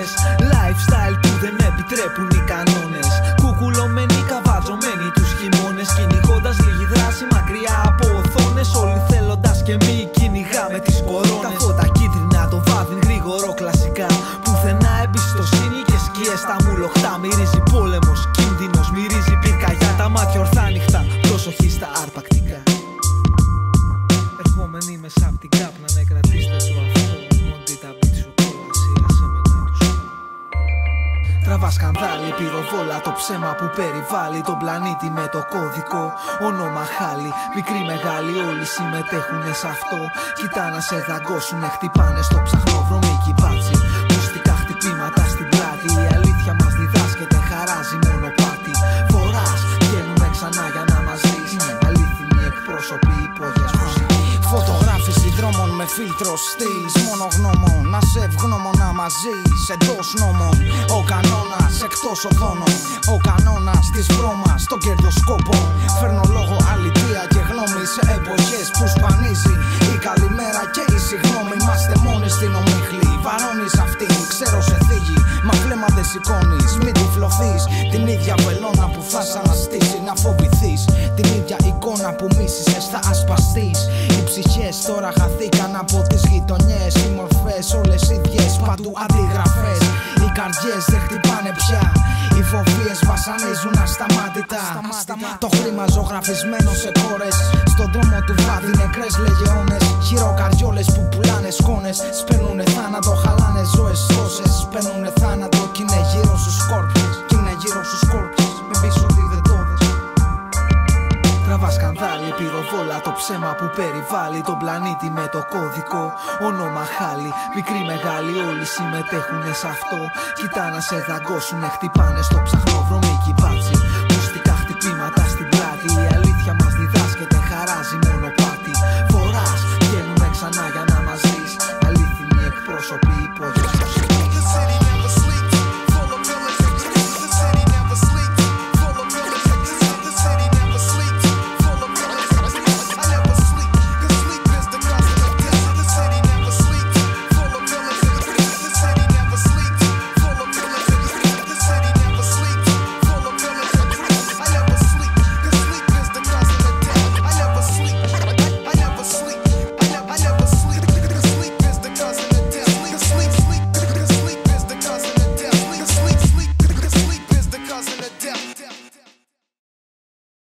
εικόνες. Lifestyle που δεν επιτρέπουν οι κανόνες. Κουκουλωμένοι, καβατζωμένοι τους χειμώνες. Κυνηγώντας λίγη δράση μακριά από οθόνες. Όλοι θέλοντας και μη κυνηγάμε τις κορώνες. Τα φώτα κίτρινα, το βάδιν γρήγορο κλασικά. Πουθενά εμπιστοσύνη και σκιές στα μουλοχτά. Μυρίζει πόλεμος, κίνδυνος, μυρίζει πυρκαγιά. Τα μάτια ορθά ανοιχτά, προσοχή στα αρπακτικά. Ερχόμενοι μέσα απ' την κάπνα, ναι, κρατήστε το αυτό. Μόντι τα μπίτσου κόλαση, άσε μετά τους. Τραβά σκανδάλι, πυροβόλα, το ψέμα που περιβάλλει τον πλανήτη με το κώδικο όνομα χάλι. Μικροί μεγάλοι όλοι συμμετέχουνε σε αυτό. Κοιτά να σε δαγκώσουνε, χτυπάνε στο ψαχνοβρομίκι μπάτσι. Μυστικά χτυπήματα στην πλάτη, η αλήθεια μας διδάσκεται, χαράζει μονοπάτι. Φοράς, βγαίνουμε ξανά για να μας δεις. Αλήθινοι εκπρόσωποι, υπόγειας μουσική. Φωτογράφηση δρόμων με φίλτρο στυλ. Μόνο γνώμων, να σε ευγνώμονα μαζί. Εντός νόμων, ο κανόνας εκτός οδόνων. Ο κανόνας της βρώμας, το κερδοσκόπο. Φέρνω λόγο αλήθεια και γνώμη σε εποχές που σπανίζει η καλημέρα και η συγγνώμη. Είμαστε μόνοι στην ομίχλη. Βαρώνεις αυτή, ξέρω σε θίγει. Μα βλέμμα δεν σηκώνεις, μην τυφλωθείς. Την ίδια βελόνα που θα σ' αναστήσει να φοβηθείς. Την ίδια εικόνα που μίσησες θα ασπαστείς. Οι ψυχές τώρα χαθήκαν από τις γειτονιές. Οι μορφές όλες ίδιες, παντού αντιγραφές. Οι καρδιές δεν χτυπάνε πια. Οι φοβίες βασανίζουν ασταμάτητα. Το χρήμα ζωγραφισμένο σε κόρες. Στον δρόμο του βάδι νεκρές λεγεώνες. Χειροκαριόλες που πουλάνε σκόνες. Σπαίνουνε θάνατο, χαλάνε ζωές τόσες. Σπαίνουνε θάνατο κι είναι γύρω στους σκόρπιες. Κι είναι γύρω στους σκόρπιες. Με πίσω διδετώδες. Τραβά σκανδάλι, πυροβόλα, το ψέμα που περιβάλλει τον πλανήτη με το κώδικο όνομα χάλι. Μικροί μεγάλοι όλοι συμμετέχουνε σε αυτό. Κοιτά να σε δαγκώσουνε, χτυπάνε στο ψαχνοβρομίκι μπάτσι.